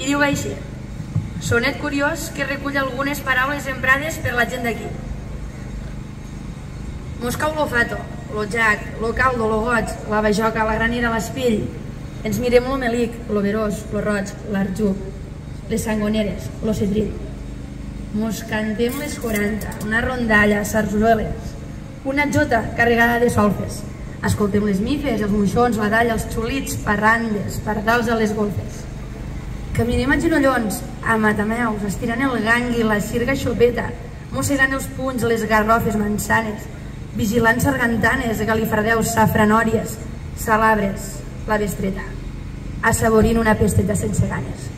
i diu així: sonet curiós que recull algunes paraules emprades per la gent d'aquí. Mos cau lo fato, lo jac, lo caldo, lo goig, la bajoca, la granera, l'espill. Ens mirem lo melic, lo verós, lo roig, l'arjup, les sangoneres, lo cedrill. Mos cantem les 40, una rondalla, sarsueles, una jota carregada de solfes. Escoltem les mifes, els moixons, la dalla, els xulits, parrandes, pardals a les golfes. Caminem a genollons, a matameus, estirant el gangui, la sirga xopeta, mossegant els punys, les garrofes, mansanes, vigilant sargantanes, galifardeus, safranòries, salabres, la bestreta, assaborint una pesteta sense ganes.